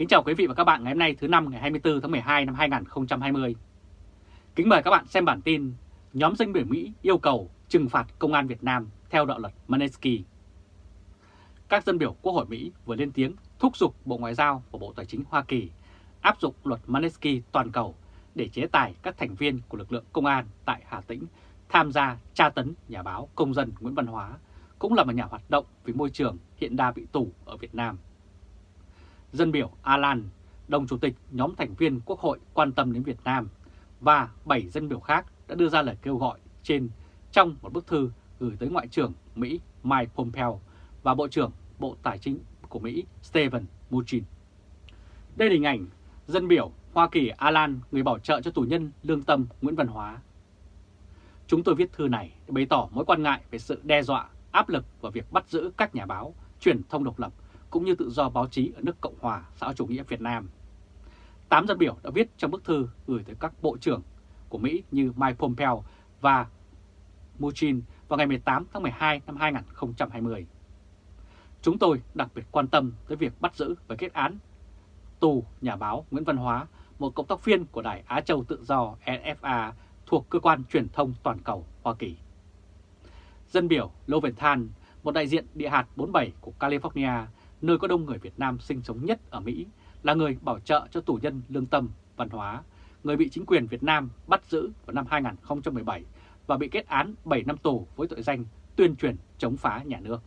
Kính chào quý vị và các bạn ngày hôm nay thứ Năm ngày 24 tháng 12 năm 2020. Kính mời các bạn xem bản tin nhóm dân biểu Mỹ yêu cầu trừng phạt công an Việt Nam theo đạo luật Magnitsky. Các dân biểu Quốc hội Mỹ vừa lên tiếng thúc giục Bộ Ngoại giao và Bộ Tài chính Hoa Kỳ áp dụng luật Magnitsky toàn cầu để chế tài các thành viên của lực lượng công an tại Hà Tĩnh tham gia tra tấn nhà báo công dân Nguyễn Văn Hóa, cũng là một nhà hoạt động vì môi trường hiện đang bị tù ở Việt Nam. Dân biểu Alan, đồng chủ tịch nhóm thành viên Quốc hội quan tâm đến Việt Nam, và 7 dân biểu khác đã đưa ra lời kêu gọi trên trong một bức thư gửi tới Ngoại trưởng Mỹ Mike Pompeo và Bộ trưởng Bộ Tài chính của Mỹ Steven Mnuchin. Đây là hình ảnh dân biểu Hoa Kỳ Alan, người bảo trợ cho tù nhân lương tâm Nguyễn Văn Hóa. Chúng tôi viết thư này để bày tỏ mối quan ngại về sự đe dọa, áp lực và việc bắt giữ các nhà báo, truyền thông độc lập cũng như tự do báo chí ở nước Cộng hòa xã hội chủ nghĩa Việt Nam. 8 dân biểu đã viết trong bức thư gửi tới các bộ trưởng của Mỹ như Mike Pompeo và Mnuchin vào ngày 18 tháng 12 năm 2020. Chúng tôi đặc biệt quan tâm tới việc bắt giữ và kết án tù nhà báo Nguyễn Văn Hóa, một cộng tác viên của Đài Á Châu Tự Do NFA thuộc Cơ quan Truyền thông Toàn cầu Hoa Kỳ. Dân biểu Loventhal, một đại diện địa hạt 47 của California, nơi có đông người Việt Nam sinh sống nhất ở Mỹ, là người bảo trợ cho tù nhân lương tâm Văn Hóa, người bị chính quyền Việt Nam bắt giữ vào năm 2017 và bị kết án 7 năm tù với tội danh tuyên truyền chống phá nhà nước.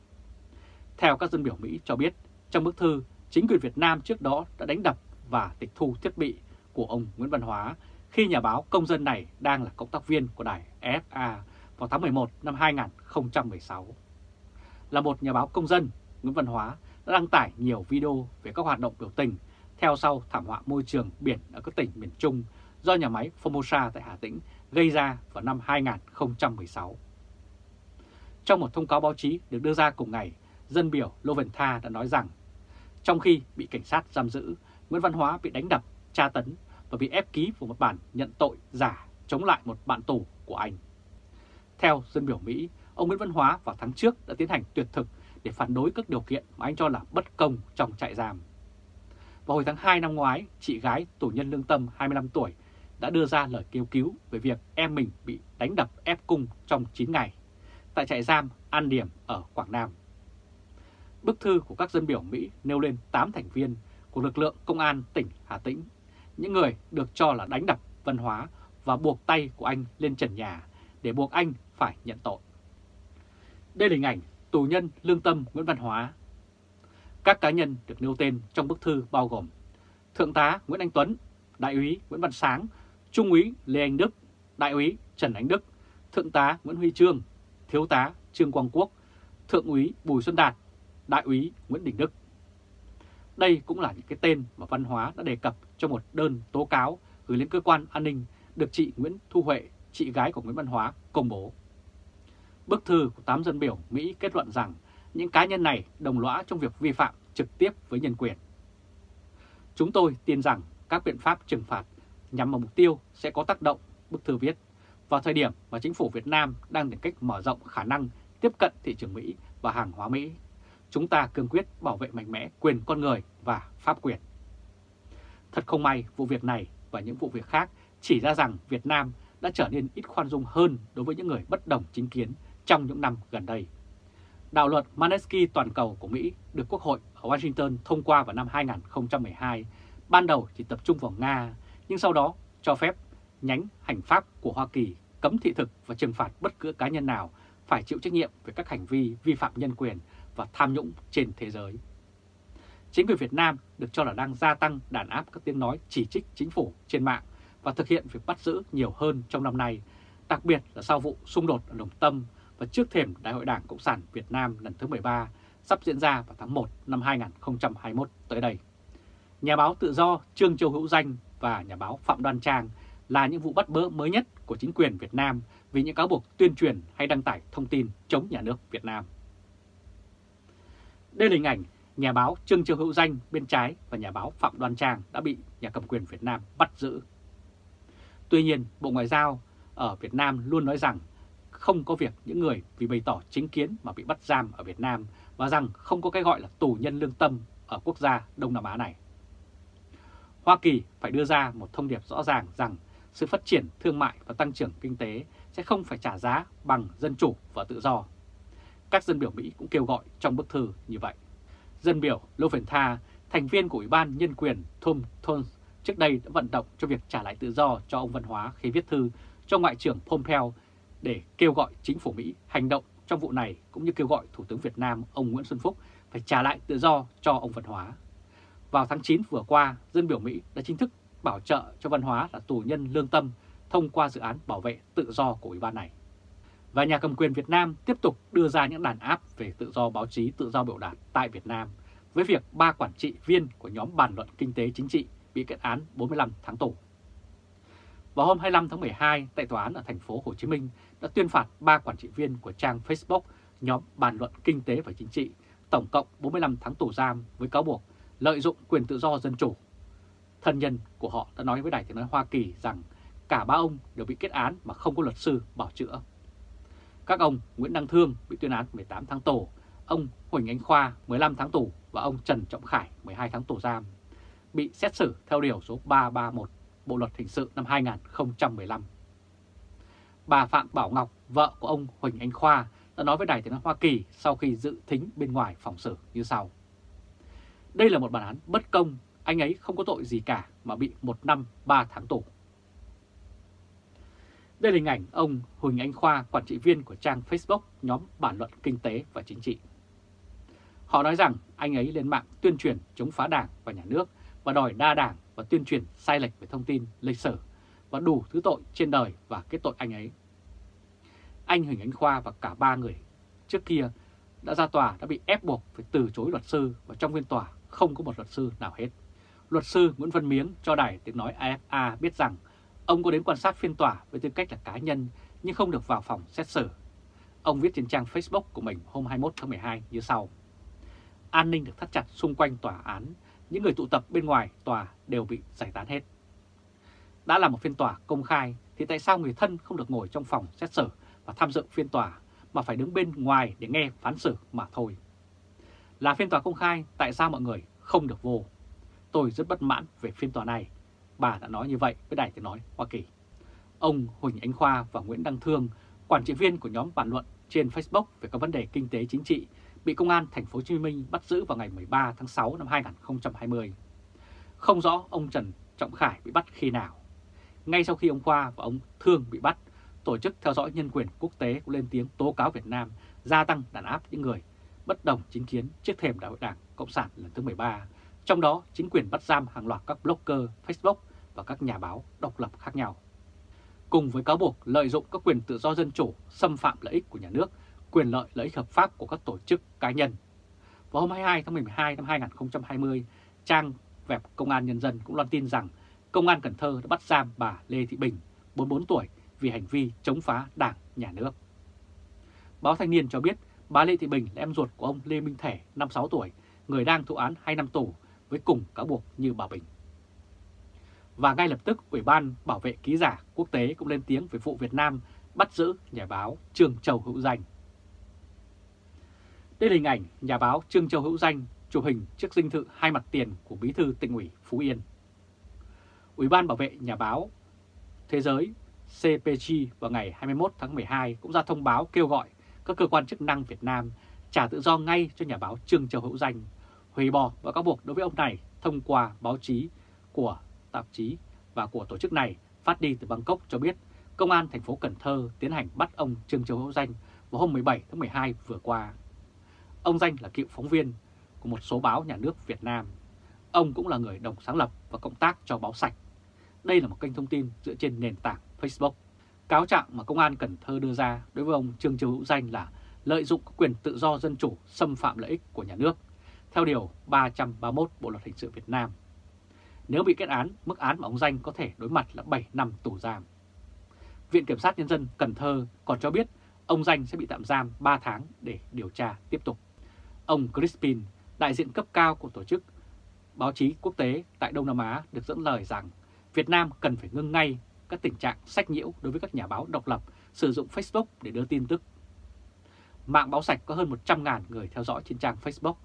Theo các dân biểu Mỹ cho biết, trong bức thư, chính quyền Việt Nam trước đó đã đánh đập và tịch thu thiết bị của ông Nguyễn Văn Hóa khi nhà báo công dân này đang là cộng tác viên của đài FA vào tháng 11 năm 2016. Là một nhà báo công dân, Nguyễn Văn Hóa đã đăng tải nhiều video về các hoạt động biểu tình theo sau thảm họa môi trường biển ở các tỉnh miền Trung do nhà máy Formosa tại Hà Tĩnh gây ra vào năm 2016. Trong một thông cáo báo chí được đưa ra cùng ngày, dân biểu Loventhal đã nói rằng trong khi bị cảnh sát giam giữ, Nguyễn Văn Hóa bị đánh đập, tra tấn và bị ép ký vào một bản nhận tội giả chống lại một bạn tù của anh. Theo dân biểu Mỹ, ông Nguyễn Văn Hóa vào tháng trước đã tiến hành tuyệt thực để phản đối các điều kiện mà anh cho là bất công trong trại giam. Vào hồi tháng 2 năm ngoái, chị gái tù nhân lương tâm 25 tuổi đã đưa ra lời kêu cứu về việc em mình bị đánh đập ép cung trong 9 ngày tại trại giam An Điểm ở Quảng Nam. Bức thư của các dân biểu Mỹ nêu lên 8 thành viên của lực lượng công an tỉnh Hà Tĩnh, những người được cho là đánh đập Văn Hóa và buộc tay của anh lên trần nhà để buộc anh phải nhận tội. Đây là hình ảnh tù nhân lương tâm Nguyễn Văn Hóa. Các cá nhân được nêu tên trong bức thư bao gồm Thượng tá Nguyễn Anh Tuấn, Đại úy Nguyễn Văn Sáng, Trung úy Lê Anh Đức, Đại úy Trần Ánh Đức, Thượng tá Nguyễn Huy Chương, Thiếu tá Trương Quang Quốc, Thượng úy Bùi Xuân Đạt, Đại úy Nguyễn Đình Đức. Đây cũng là những cái tên mà Văn Hóa đã đề cập trong một đơn tố cáo gửi lên cơ quan an ninh được chị Nguyễn Thu Huệ, chị gái của Nguyễn Văn Hóa, công bố. Bức thư của 8 dân biểu Mỹ kết luận rằng những cá nhân này đồng lõa trong việc vi phạm trực tiếp với nhân quyền. Chúng tôi tin rằng các biện pháp trừng phạt nhằm vào mục tiêu sẽ có tác động, bức thư viết, vào thời điểm mà chính phủ Việt Nam đang tìm cách mở rộng khả năng tiếp cận thị trường Mỹ và hàng hóa Mỹ. Chúng ta cương quyết bảo vệ mạnh mẽ quyền con người và pháp quyền. Thật không may, vụ việc này và những vụ việc khác chỉ ra rằng Việt Nam đã trở nên ít khoan dung hơn đối với những người bất đồng chính kiến trong những năm gần đây. Đạo luật Magnitsky toàn cầu của Mỹ được Quốc hội ở Washington thông qua vào năm 2012, ban đầu chỉ tập trung vào Nga, nhưng sau đó cho phép nhánh hành pháp của Hoa Kỳ cấm thị thực và trừng phạt bất cứ cá nhân nào phải chịu trách nhiệm về các hành vi vi phạm nhân quyền và tham nhũng trên thế giới. Chính quyền Việt Nam được cho là đang gia tăng đàn áp các tiếng nói chỉ trích chính phủ trên mạng và thực hiện việc bắt giữ nhiều hơn trong năm nay, đặc biệt là sau vụ xung đột ở Đồng Tâm và trước thềm Đại hội Đảng Cộng sản Việt Nam lần thứ 13 sắp diễn ra vào tháng 1 năm 2021 tới đây. Nhà báo tự do Trương Châu Hữu Danh và nhà báo Phạm Đoan Trang là những vụ bắt bớ mới nhất của chính quyền Việt Nam vì những cáo buộc tuyên truyền hay đăng tải thông tin chống nhà nước Việt Nam. Đây là hình ảnh nhà báo Trương Châu Hữu Danh bên trái và nhà báo Phạm Đoan Trang đã bị nhà cầm quyền Việt Nam bắt giữ. Tuy nhiên, Bộ Ngoại giao ở Việt Nam luôn nói rằng không có việc những người vì bày tỏ chính kiến mà bị bắt giam ở Việt Nam và rằng không có cái gọi là tù nhân lương tâm ở quốc gia Đông Nam Á này. Hoa Kỳ phải đưa ra một thông điệp rõ ràng rằng sự phát triển thương mại và tăng trưởng kinh tế sẽ không phải trả giá bằng dân chủ và tự do. Các dân biểu Mỹ cũng kêu gọi trong bức thư như vậy. Dân biểu Loventhal, thành viên của Ủy ban Nhân quyền Tom Thons, trước đây đã vận động cho việc trả lại tự do cho ông Văn Hóa khi viết thư cho Ngoại trưởng Pompeo để kêu gọi chính phủ Mỹ hành động trong vụ này, cũng như kêu gọi Thủ tướng Việt Nam ông Nguyễn Xuân Phúc phải trả lại tự do cho ông Văn Hóa. Vào tháng 9 vừa qua, dân biểu Mỹ đã chính thức bảo trợ cho Văn Hóa là tù nhân lương tâm thông qua dự án bảo vệ tự do của Ủy ban này. Và nhà cầm quyền Việt Nam tiếp tục đưa ra những đàn áp về tự do báo chí, tự do biểu đạt tại Việt Nam với việc 3 quản trị viên của nhóm bàn luận kinh tế chính trị bị kết án 45 tháng tù. Vào hôm 25 tháng 12, tại tòa án ở thành phố Hồ Chí Minh đã tuyên phạt 3 quản trị viên của trang Facebook nhóm bàn luận kinh tế và chính trị tổng cộng 45 tháng tù giam với cáo buộc lợi dụng quyền tự do dân chủ. Thân nhân của họ đã nói với Đài Tiếng nói Hoa Kỳ rằng cả 3 ông đều bị kết án mà không có luật sư bảo chữa. Các ông Nguyễn Đăng Thương bị tuyên án 18 tháng tù, ông Huỳnh Ánh Khoa 15 tháng tù và ông Trần Trọng Khải 12 tháng tù giam, bị xét xử theo điều số 331 Bộ Luật Hình sự năm 2015. Bà Phạm Bảo Ngọc, vợ của ông Huỳnh Ánh Khoa, đã nói với Đài Tiếng nói Hoa Kỳ sau khi dự thính bên ngoài phòng xử như sau. Đây là một bản án bất công, anh ấy không có tội gì cả mà bị 1 năm 3 tháng tù. Đây là hình ảnh ông Huỳnh Ánh Khoa, quản trị viên của trang Facebook nhóm bàn luận kinh tế và chính trị. Họ nói rằng anh ấy lên mạng tuyên truyền chống phá đảng và nhà nước và đòi đa đảng và tuyên truyền sai lệch về thông tin, lịch sử và đủ thứ tội trên đời và kết tội anh ấy. Anh Huỳnh Ánh Khoa và cả 3 người trước kia đã ra tòa đã bị ép buộc phải từ chối luật sư và trong phiên tòa không có một luật sư nào hết. Luật sư Nguyễn Văn Miếng cho Đài Tiếng nói AFA biết rằng ông có đến quan sát phiên tòa với tư cách là cá nhân nhưng không được vào phòng xét xử. Ông viết trên trang Facebook của mình hôm 21 tháng 12 như sau. An ninh được thắt chặt xung quanh tòa án, những người tụ tập bên ngoài tòa đều bị giải tán hết. Đã là một phiên tòa công khai thì tại sao người thân không được ngồi trong phòng xét xử và tham dự phiên tòa mà phải đứng bên ngoài để nghe phán xử mà thôi? Là phiên tòa công khai, tại sao mọi người không được vô? Tôi rất bất mãn về phiên tòa này. Bà đã nói như vậy với Đài Tiếng nói Hoa Kỳ. Ông Huỳnh Ánh Khoa và Nguyễn Đăng Thương, quản trị viên của nhóm bàn luận trên Facebook về các vấn đề kinh tế chính trị, bị Công an thành phố Hồ Chí Minh bắt giữ vào ngày 13 tháng 6 năm 2020. Không rõ ông Trần Trọng Khải bị bắt khi nào. Ngay sau khi ông Khoa và ông Thương bị bắt, Tổ chức Theo dõi Nhân quyền Quốc tế cũng lên tiếng tố cáo Việt Nam gia tăng đàn áp những người bất đồng chính kiến trước thềm Đại hội Đảng Cộng sản lần thứ 13, trong đó chính quyền bắt giam hàng loạt các blogger Facebook và các nhà báo độc lập khác nhau. Cùng với cáo buộc lợi dụng các quyền tự do dân chủ, xâm phạm lợi ích của nhà nước, quyền lợi ích hợp pháp của các tổ chức cá nhân. Vào hôm 22 tháng 12 năm 2020, trang web Công an Nhân dân cũng loan tin rằng Công an Cần Thơ đã bắt giam bà Lê Thị Bình, 44 tuổi, vì hành vi chống phá Đảng, Nhà nước. Báo Thanh niên cho biết bà Lê Thị Bình là em ruột của ông Lê Minh Thể, 56 tuổi, người đang thụ án 2 năm tù với cùng cáo buộc như bà Bình. Và ngay lập tức, Ủy ban Bảo vệ Ký giả Quốc tế cũng lên tiếng về vụ Việt Nam bắt giữ nhà báo Trương Châu Hữu Danh. Đây là hình ảnh nhà báo Trương Châu Hữu Danh chụp hình trước dinh thự 2 mặt tiền của Bí thư Tỉnh ủy Phú Yên. Ủy ban Bảo vệ Nhà báo Thế giới CPG vào ngày 21 tháng 12 cũng ra thông báo kêu gọi các cơ quan chức năng Việt Nam trả tự do ngay cho nhà báo Trương Châu Hữu Danh, hủy bỏ và cáo buộc đối với ông này thông qua báo chí của tạp chí và của tổ chức này phát đi từ Bangkok cho biết Công an thành phố Cần Thơ tiến hành bắt ông Trương Châu Hữu Danh vào hôm 17 tháng 12 vừa qua. Ông Danh là cựu phóng viên của một số báo nhà nước Việt Nam. Ông cũng là người đồng sáng lập và cộng tác cho Báo Sạch. Đây là một kênh thông tin dựa trên nền tảng Facebook. Cáo trạng mà Công an Cần Thơ đưa ra đối với ông Trương Châu Hữu Danh là lợi dụng các quyền tự do dân chủ, xâm phạm lợi ích của nhà nước, theo Điều 331 Bộ Luật Hình sự Việt Nam. Nếu bị kết án, mức án mà ông Danh có thể đối mặt là 7 năm tù giam. Viện Kiểm sát Nhân dân Cần Thơ còn cho biết ông Danh sẽ bị tạm giam 3 tháng để điều tra tiếp tục. Ông Crispin, đại diện cấp cao của Tổ chức Báo chí Quốc tế tại Đông Nam Á, được dẫn lời rằng Việt Nam cần phải ngưng ngay các tình trạng sách nhiễu đối với các nhà báo độc lập sử dụng Facebook để đưa tin tức. Mạng Báo Sạch có hơn 100.000 người theo dõi trên trang Facebook.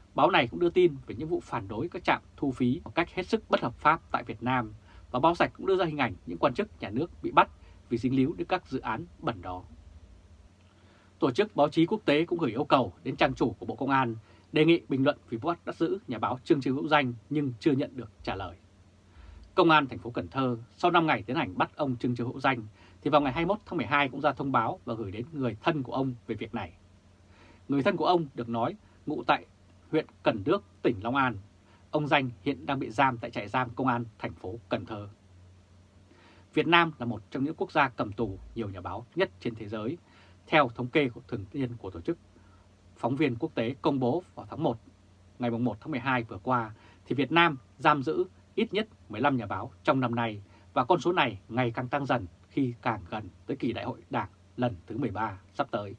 Báo này cũng đưa tin về những vụ phản đối các trạm thu phí một cách hết sức bất hợp pháp tại Việt Nam, và báo sạch cũng đưa ra hình ảnh những quan chức nhà nước bị bắt vì dính líu đến các dự án bẩn đó. Tổ chức báo chí quốc tế cũng gửi yêu cầu đến trang chủ của Bộ Công an đề nghị bình luận về vụ bắt giữ nhà báo Trương Chiêu Hữu Danh nhưng chưa nhận được trả lời. Công an thành phố Cần Thơ sau 5 ngày tiến hành bắt ông Trương Chiêu Hữu Danh thì vào ngày 21 tháng 12 cũng ra thông báo và gửi đến người thân của ông về việc này. Người thân của ông được nói ngụ tại huyện Cần Đước, tỉnh Long An. Ông Danh hiện đang bị giam tại trại giam công an thành phố Cần Thơ. Việt Nam là một trong những quốc gia cầm tù nhiều nhà báo nhất trên thế giới. Theo thống kê thường niên của tổ chức phóng viên quốc tế công bố vào ngày 1 tháng 12 vừa qua, thì Việt Nam giam giữ ít nhất 15 nhà báo trong năm nay, và con số này ngày càng tăng dần khi càng gần tới kỳ đại hội Đảng lần thứ 13 sắp tới.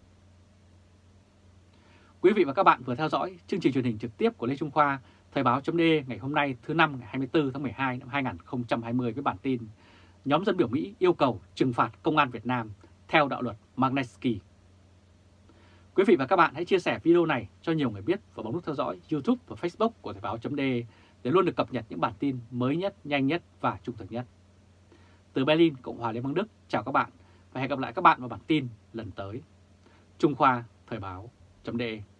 Quý vị và các bạn vừa theo dõi chương trình truyền hình trực tiếp của Lê Trung Khoa, Thời báo.de ngày hôm nay thứ Năm ngày 24 tháng 12 năm 2020 với bản tin nhóm dân biểu Mỹ yêu cầu trừng phạt công an Việt Nam theo đạo luật Magnitsky. Quý vị và các bạn hãy chia sẻ video này cho nhiều người biết và bấm nút theo dõi YouTube và Facebook của Thời báo.de để luôn được cập nhật những bản tin mới nhất, nhanh nhất và trung thực nhất. Từ Berlin, Cộng hòa Liên bang Đức, chào các bạn và hẹn gặp lại các bạn vào bản tin lần tới. Trung Khoa, Thời báo.de